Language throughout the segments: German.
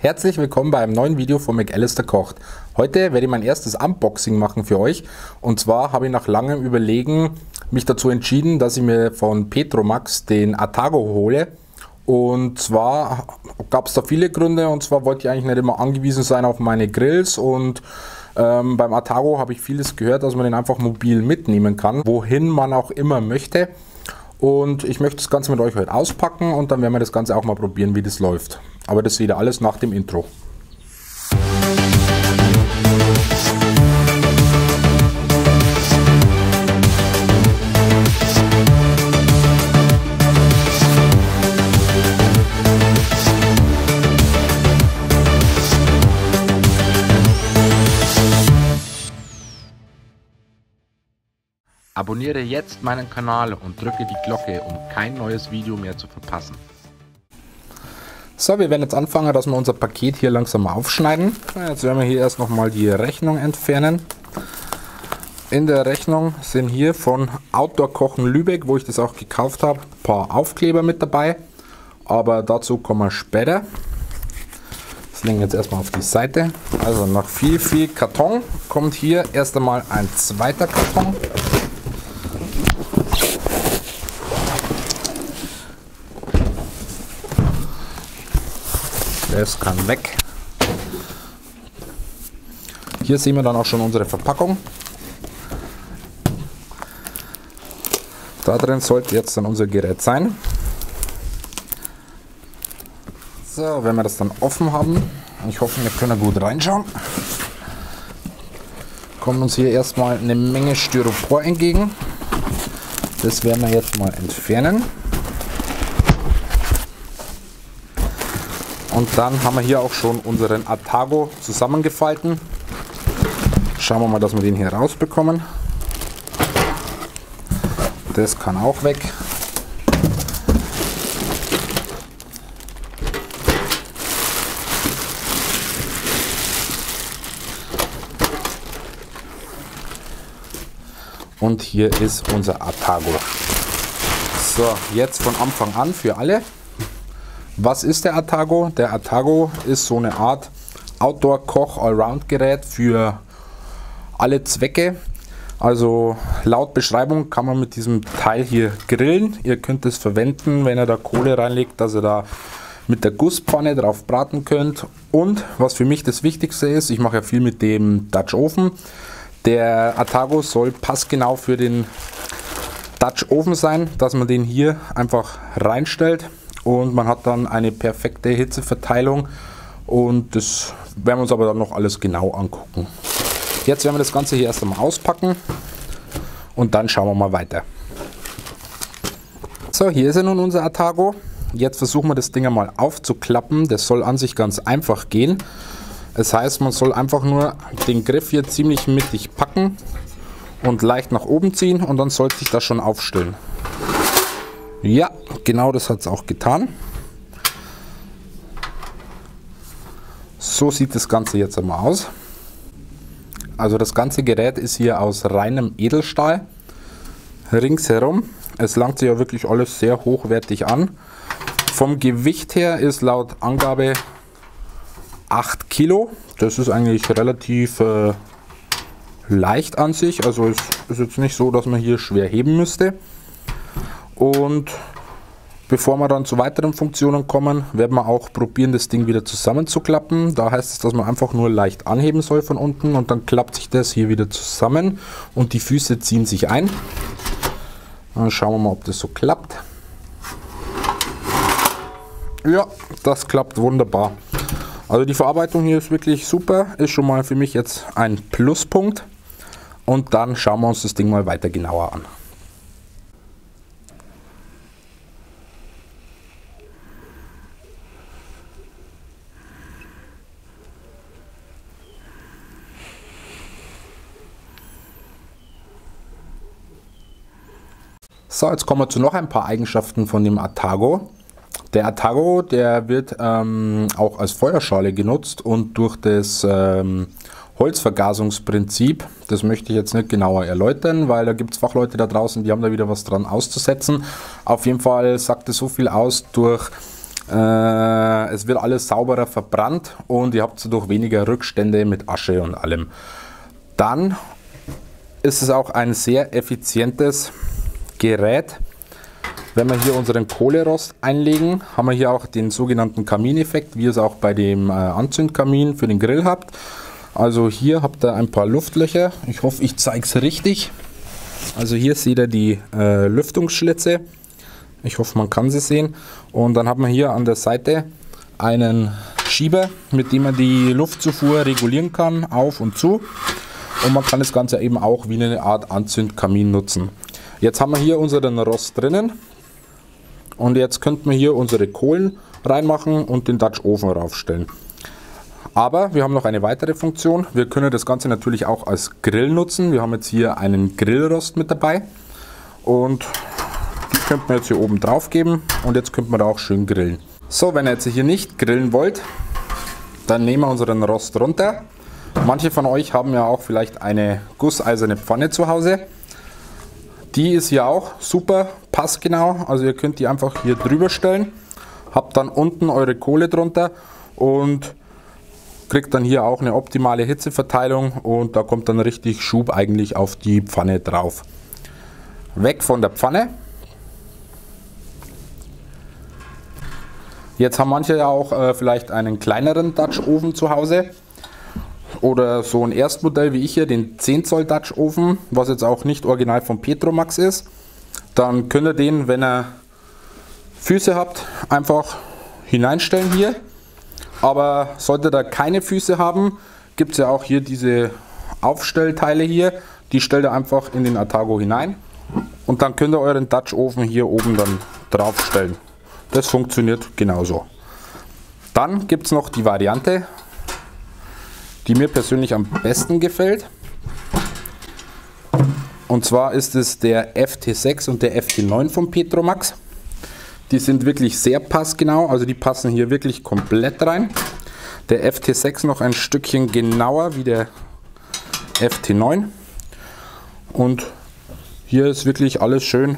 Herzlich willkommen bei einem neuen Video von McAllister Kocht. Heute werde ich mein erstes Unboxing machen für euch. Und zwar habe ich nach langem Überlegen mich dazu entschieden, dass ich mir von Petromax den Atago hole. Und zwar gab es da viele Gründe, und zwar wollte ich eigentlich nicht immer angewiesen sein auf meine Grills. Und beim Atago habe ich vieles gehört, dass man den einfach mobil mitnehmen kann, wohin man auch immer möchte. Und ich möchte das Ganze mit euch heute auspacken und dann werden wir das Ganze auch mal probieren, wie das läuft. Aber das seht ihr alles nach dem Intro. Abonniere jetzt meinen Kanal und drücke die Glocke, um kein neues Video mehr zu verpassen. So, wir werden jetzt anfangen, dass wir unser Paket hier langsam aufschneiden. Jetzt werden wir hier erst nochmal die Rechnung entfernen. In der Rechnung sind hier von Outdoor Kochen Lübeck, wo ich das auch gekauft habe, ein paar Aufkleber mit dabei. Aber dazu kommen wir später. Das legen wir jetzt erstmal auf die Seite. Also nach viel Karton kommt hier erst einmal ein zweiter Karton. Das kann weg. Hier sehen wir dann auch schon unsere Verpackung. Da drin sollte jetzt dann unser Gerät sein. So, wenn wir das dann offen haben, ich hoffe, wir können gut reinschauen, kommt uns hier erstmal eine Menge Styropor entgegen. Das werden wir jetzt mal entfernen. Und dann haben wir hier auch schon unseren Atago zusammengefalten. Schauen wir mal, dass wir den hier rausbekommen. Das kann auch weg. Und hier ist unser Atago. So, jetzt von Anfang an für alle. Was ist der Atago? Der Atago ist so eine Art Outdoor-Koch-Allround-Gerät für alle Zwecke. Also laut Beschreibung kann man mit diesem Teil hier grillen. Ihr könnt es verwenden, wenn ihr da Kohle reinlegt, dass ihr da mit der Gusspfanne drauf braten könnt. Und was für mich das Wichtigste ist, ich mache ja viel mit dem Dutch Oven. Der Atago soll passgenau für den Dutch Oven sein, dass man den hier einfach reinstellt. Und man hat dann eine perfekte Hitzeverteilung und das werden wir uns aber dann noch alles genau angucken. Jetzt werden wir das Ganze hier erst einmal auspacken und dann schauen wir mal weiter. So, hier ist ja nun unser Atago. Jetzt versuchen wir das Ding einmal aufzuklappen. Das soll an sich ganz einfach gehen. Das heißt, man soll einfach nur den Griff hier ziemlich mittig packen und leicht nach oben ziehen und dann sollte sich das schon aufstellen. Ja, genau das hat es auch getan. So sieht das Ganze jetzt einmal aus. Also das ganze Gerät ist hier aus reinem Edelstahl. Ringsherum. Es langt sich ja wirklich alles sehr hochwertig an. Vom Gewicht her ist laut Angabe 8 Kilo. Das ist eigentlich relativ leicht an sich. Also es ist jetzt nicht so, dass man hier schwer heben müsste. Und bevor wir dann zu weiteren Funktionen kommen, werden wir auch probieren, das Ding wieder zusammenzuklappen. Da heißt es, dass man einfach nur leicht anheben soll von unten und dann klappt sich das hier wieder zusammen und die Füße ziehen sich ein. Dann schauen wir mal, ob das so klappt. Ja, das klappt wunderbar. Also die Verarbeitung hier ist wirklich super, ist schon mal für mich jetzt ein Pluspunkt. Und dann schauen wir uns das Ding mal weiter genauer an. So, jetzt kommen wir zu noch ein paar Eigenschaften von dem Atago. Der Atago, der wird auch als Feuerschale genutzt und durch das Holzvergasungsprinzip, das möchte ich jetzt nicht genauer erläutern, weil da gibt es Fachleute da draußen, die haben da wieder was dran auszusetzen. Auf jeden Fall sagt es so viel aus, durch Es wird alles sauberer verbrannt und ihr habt dadurch weniger Rückstände mit Asche und allem. Dann ist es auch ein sehr effizientes Gerät. Wenn wir hier unseren Kohlerost einlegen, haben wir hier auch den sogenannten Kamineffekt, wie ihr es auch bei dem Anzündkamin für den Grill habt. Also hier habt ihr ein paar Luftlöcher. Ich hoffe, ich zeige es richtig. Also hier seht ihr die Lüftungsschlitze. Ich hoffe, man kann sie sehen. Und dann hat man hier an der Seite einen Schieber, mit dem man die Luftzufuhr regulieren kann, auf und zu. Und man kann das Ganze eben auch wie eine Art Anzündkamin nutzen. Jetzt haben wir hier unseren Rost drinnen. Und jetzt könnten wir hier unsere Kohlen reinmachen und den Dutch Oven raufstellen. Aber wir haben noch eine weitere Funktion. Wir können das Ganze natürlich auch als Grill nutzen. Wir haben jetzt hier einen Grillrost mit dabei. Und die könnten wir jetzt hier oben drauf geben. Und jetzt könnten wir da auch schön grillen. So, wenn ihr jetzt hier nicht grillen wollt, dann nehmen wir unseren Rost runter. Manche von euch haben ja auch vielleicht eine gusseiserne Pfanne zu Hause. Die ist hier auch super passgenau. Also ihr könnt die einfach hier drüber stellen. Habt dann unten eure Kohle drunter und kriegt dann hier auch eine optimale Hitzeverteilung und da kommt dann richtig Schub eigentlich auf die Pfanne drauf. Weg von der Pfanne. Jetzt haben manche ja auch vielleicht einen kleineren Dutch Oven zu Hause oder so ein Erstmodell wie ich hier, den 10 Zoll Dutch Oven, was jetzt auch nicht original von Petromax ist. Dann könnt ihr den, wenn ihr Füße habt, einfach hineinstellen hier. Aber solltet ihr keine Füße haben, gibt es ja auch hier diese Aufstellteile hier. Die stellt ihr einfach in den Atago hinein und dann könnt ihr euren Dutch Oven hier oben dann draufstellen. Das funktioniert genauso. Dann gibt es noch die Variante, die mir persönlich am besten gefällt. Und zwar ist es der FT6 und der FT9 von Petromax. Die sind wirklich sehr passgenau, also die passen hier wirklich komplett rein. Der FT6 noch ein Stückchen genauer wie der FT9. Und hier ist wirklich alles schön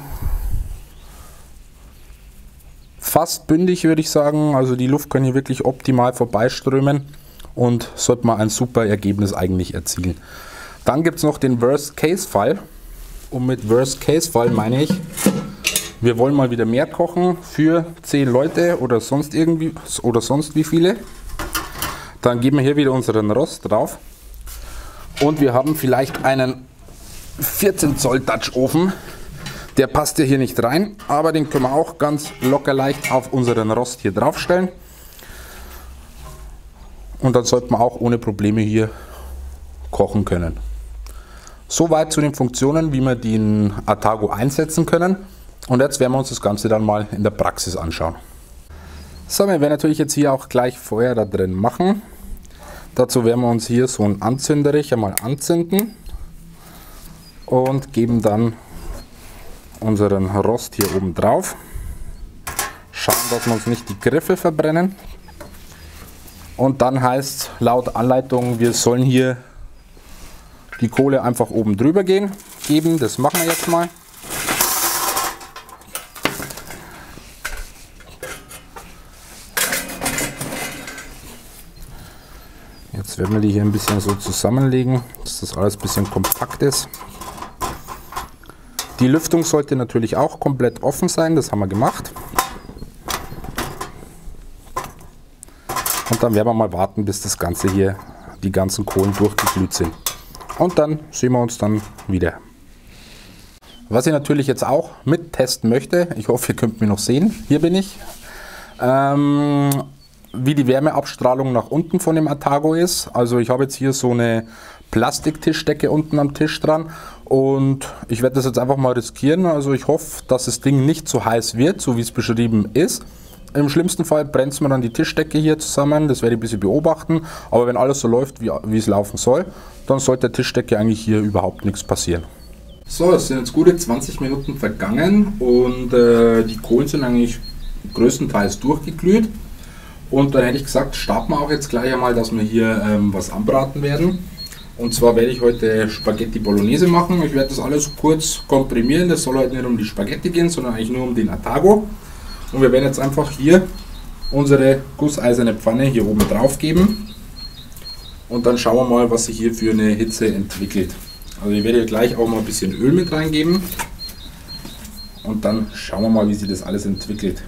fast bündig, würde ich sagen. Also die Luft kann hier wirklich optimal vorbeiströmen und sollte man ein super Ergebnis eigentlich erzielen. Dann gibt es noch den Worst-Case-Fall. Und mit Worst-Case-Fall meine ich, wir wollen mal wieder mehr kochen für 10 Leute oder sonst irgendwie oder sonst wie viele. Dann geben wir hier wieder unseren Rost drauf. Und wir haben vielleicht einen 14 Zoll Dutch Ofen. Der passt ja hier nicht rein, aber den können wir auch ganz locker leicht auf unseren Rost hier draufstellen. Und dann sollte man auch ohne Probleme hier kochen können. Soweit zu den Funktionen, wie wir den Atago einsetzen können. Und jetzt werden wir uns das Ganze dann mal in der Praxis anschauen. So, wir werden natürlich jetzt hier auch gleich Feuer da drin machen. Dazu werden wir uns hier so einen Anzünderich einmal anzünden und geben dann unseren Rost hier oben drauf. Schauen, dass wir uns nicht die Griffe verbrennen. Und dann heißt es laut Anleitung, wir sollen hier die Kohle einfach oben drüber geben. Das machen wir jetzt mal. Jetzt werden wir die hier ein bisschen so zusammenlegen, dass das alles ein bisschen kompakt ist. Die Lüftung sollte natürlich auch komplett offen sein, das haben wir gemacht. Und dann werden wir mal warten, bis das Ganze hier, die ganzen Kohlen durchgeglüht sind. Und dann sehen wir uns dann wieder. Was ich natürlich jetzt auch mit testen möchte, ich hoffe, ihr könnt mich noch sehen, hier bin ich, wie die Wärmeabstrahlung nach unten von dem Atago ist. Also ich habe jetzt hier so eine Plastiktischdecke unten am Tisch dran und ich werde das jetzt einfach mal riskieren. Also ich hoffe, dass das Ding nicht so heiß wird, so wie es beschrieben ist. Im schlimmsten Fall brennt es mir dann die Tischdecke hier zusammen, das werde ich ein bisschen beobachten. Aber wenn alles so läuft, wie es laufen soll, dann sollte der Tischdecke eigentlich hier überhaupt nichts passieren. So, es sind jetzt gute 20 Minuten vergangen und die Kohlen sind eigentlich größtenteils durchgeglüht. Und dann hätte ich gesagt, starten wir auch jetzt gleich einmal, dass wir hier was anbraten werden. Und zwar werde ich heute Spaghetti Bolognese machen. Ich werde das alles kurz komprimieren. Das soll heute nicht um die Spaghetti gehen, sondern eigentlich nur um den Atago. Und wir werden jetzt einfach hier unsere gusseiserne Pfanne hier oben drauf geben und dann schauen wir mal, was sich hier für eine Hitze entwickelt. Also ich werde hier gleich auch mal ein bisschen Öl mit reingeben und dann schauen wir mal, wie sich das alles entwickelt.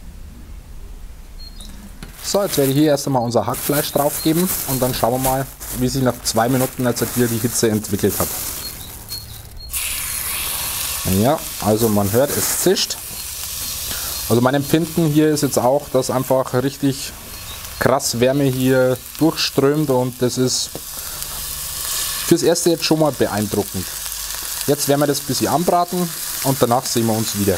So, jetzt werde ich hier erst einmal unser Hackfleisch drauf geben und dann schauen wir mal, wie sich nach 2 Minuten jetzt hier die Hitze entwickelt hat. Ja, also man hört, es zischt. Also mein Empfinden hier ist jetzt auch, dass einfach richtig krass Wärme hier durchströmt und das ist fürs Erste jetzt schon mal beeindruckend. Jetzt werden wir das ein bisschen anbraten und danach sehen wir uns wieder.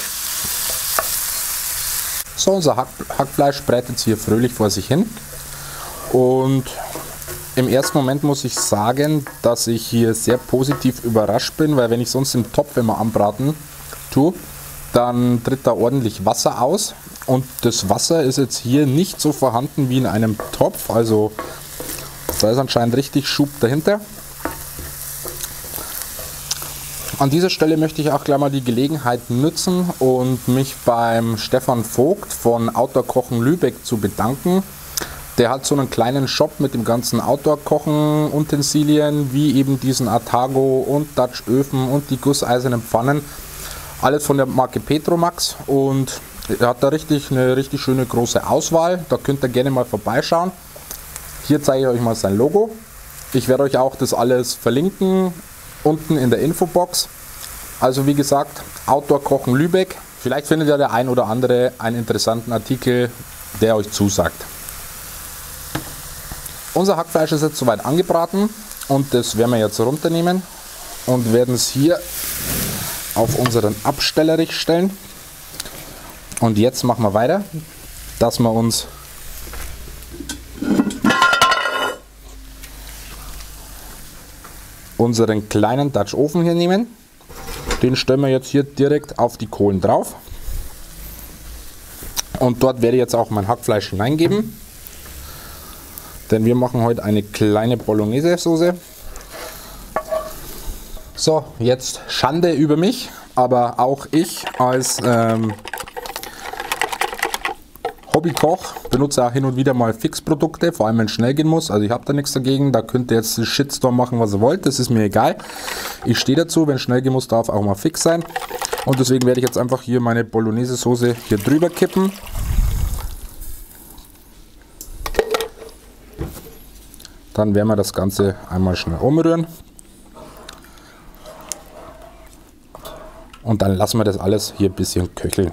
So, unser Hackfleisch brät jetzt hier fröhlich vor sich hin und im ersten Moment muss ich sagen, dass ich hier sehr positiv überrascht bin, weil wenn ich sonst im Topf immer anbraten tue, dann tritt da ordentlich Wasser aus und das Wasser ist jetzt hier nicht so vorhanden wie in einem Topf, also da ist anscheinend richtig Schub dahinter. An dieser Stelle möchte ich auch gleich mal die Gelegenheit nutzen und mich beim Stefan Vogt von Outdoor Kochen Lübeck zu bedanken. Der hat so einen kleinen Shop mit dem ganzen Outdoor-Kochen-Utensilien, wie eben diesen Atago und Dutch-Öfen und die gusseisernen Pfannen. Alles von der Marke Petromax und er hat da eine richtig schöne große Auswahl. Da könnt ihr gerne mal vorbeischauen. Hier zeige ich euch mal sein Logo. Ich werde euch auch das alles verlinken unten in der Infobox. Also wie gesagt, Outdoor Kochen Lübeck. Vielleicht findet ja der ein oder andere einen interessanten Artikel, der euch zusagt. Unser Hackfleisch ist jetzt soweit angebraten und das werden wir jetzt runternehmen und werden es hier auf unseren Abstellerich stellen. Und jetzt machen wir weiter, dass wir uns unseren kleinen Dutch Ofen hier nehmen. Den stellen wir jetzt hier direkt auf die Kohlen drauf. Und dort werde ich jetzt auch mein Hackfleisch hineingeben. Denn wir machen heute eine kleine Bolognese-Soße. So, jetzt Schande über mich, aber auch ich als Hobbykoch benutze auch hin und wieder mal Fixprodukte, vor allem wenn es schnell gehen muss. Also ich habe da nichts dagegen, da könnt ihr jetzt einen Shitstorm machen, was ihr wollt, das ist mir egal. Ich stehe dazu, wenn es schnell gehen muss, darf auch mal fix sein. Und deswegen werde ich jetzt einfach hier meine Bolognese-Soße hier drüber kippen. Dann werden wir das Ganze einmal schnell umrühren. Und dann lassen wir das alles hier ein bisschen köcheln.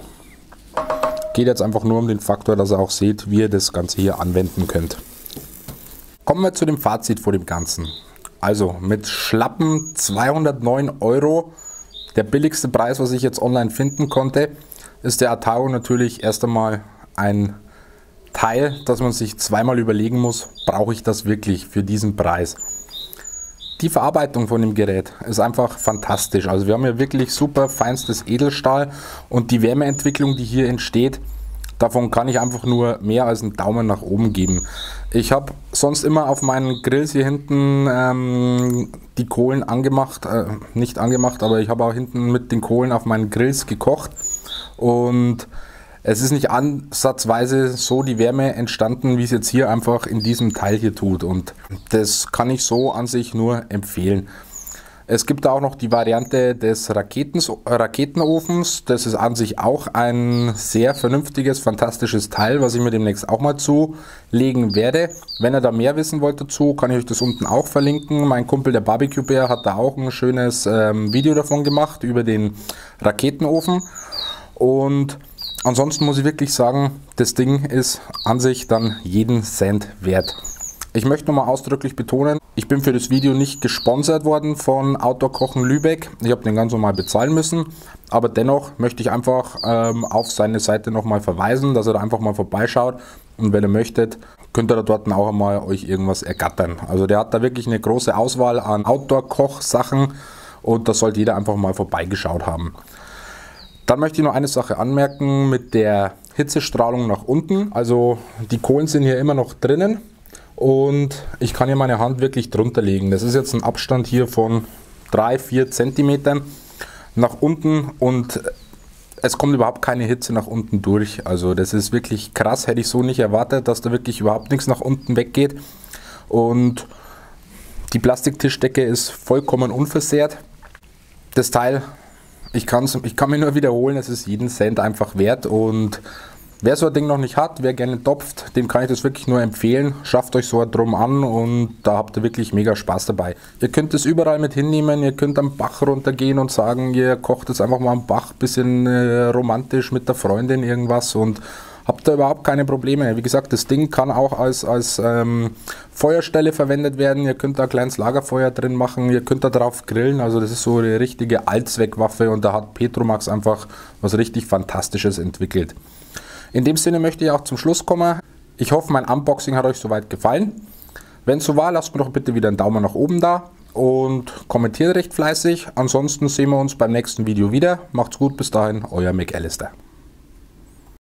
Geht jetzt einfach nur um den Faktor, dass ihr auch seht, wie ihr das Ganze hier anwenden könnt. Kommen wir zu dem Fazit vor dem Ganzen. Also mit schlappen 209 €, der billigste Preis, was ich jetzt online finden konnte, ist der Atago natürlich erst einmal ein Teil, dass man sich zweimal überlegen muss, brauche ich das wirklich für diesen Preis. Die Verarbeitung von dem Gerät ist einfach fantastisch. Also wir haben hier wirklich super feinstes Edelstahl und die Wärmeentwicklung, die hier entsteht, davon kann ich einfach nur mehr als einen Daumen nach oben geben. Ich habe sonst immer auf meinen Grills hier hinten die Kohlen angemacht, nicht angemacht, aber ich habe auch hinten mit den Kohlen auf meinen Grills gekocht und es ist nicht ansatzweise so die Wärme entstanden, wie es jetzt hier einfach in diesem Teil hier tut. Und das kann ich so an sich nur empfehlen. Es gibt auch noch die Variante des Raketenofens. Das ist an sich auch ein sehr vernünftiges, fantastisches Teil, was ich mir demnächst auch mal zulegen werde. Wenn ihr da mehr wissen wollt dazu, kann ich euch das unten auch verlinken. Mein Kumpel, der Barbecue Bär, hat da auch ein schönes Video davon gemacht über den Raketenofen. Und ansonsten muss ich wirklich sagen, das Ding ist an sich dann jeden Cent wert. Ich möchte nochmal ausdrücklich betonen, ich bin für das Video nicht gesponsert worden von Outdoor Kochen Lübeck. Ich habe den ganz normal bezahlen müssen, aber dennoch möchte ich einfach auf seine Seite nochmal verweisen, dass ihr da einfach mal vorbeischaut und wenn ihr möchtet, könnt ihr da dort auch einmal euch irgendwas ergattern. Also der hat da wirklich eine große Auswahl an Outdoor-Koch-Sachen und da sollte jeder einfach mal vorbeigeschaut haben. Dann möchte ich noch eine Sache anmerken mit der Hitzestrahlung nach unten. Also die Kohlen sind hier immer noch drinnen und ich kann hier meine Hand wirklich drunter legen. Das ist jetzt ein Abstand hier von 3-4 Zentimetern nach unten und es kommt überhaupt keine Hitze nach unten durch. Also das ist wirklich krass, hätte ich so nicht erwartet, dass da wirklich überhaupt nichts nach unten weggeht. Und die Plastiktischdecke ist vollkommen unversehrt. Das Teil, ich kann mich nur wiederholen, es ist jeden Cent einfach wert. Und wer so ein Ding noch nicht hat, wer gerne topft, dem kann ich das wirklich nur empfehlen. Schafft euch so ein Drum an und da habt ihr wirklich mega Spaß dabei. Ihr könnt es überall mit hinnehmen, ihr könnt am Bach runtergehen und sagen, ihr kocht jetzt einfach mal am Bach, bisschen romantisch mit der Freundin irgendwas und habt da überhaupt keine Probleme. Wie gesagt, das Ding kann auch als Feuerstelle verwendet werden. Ihr könnt da ein kleines Lagerfeuer drin machen, ihr könnt da drauf grillen. Also das ist so eine richtige Allzweckwaffe und da hat Petromax einfach was richtig Fantastisches entwickelt. In dem Sinne möchte ich auch zum Schluss kommen. Ich hoffe, mein Unboxing hat euch soweit gefallen. Wenn es so war, lasst mir doch bitte wieder einen Daumen nach oben da und kommentiert recht fleißig. Ansonsten sehen wir uns beim nächsten Video wieder. Macht's gut, bis dahin, euer McAllister.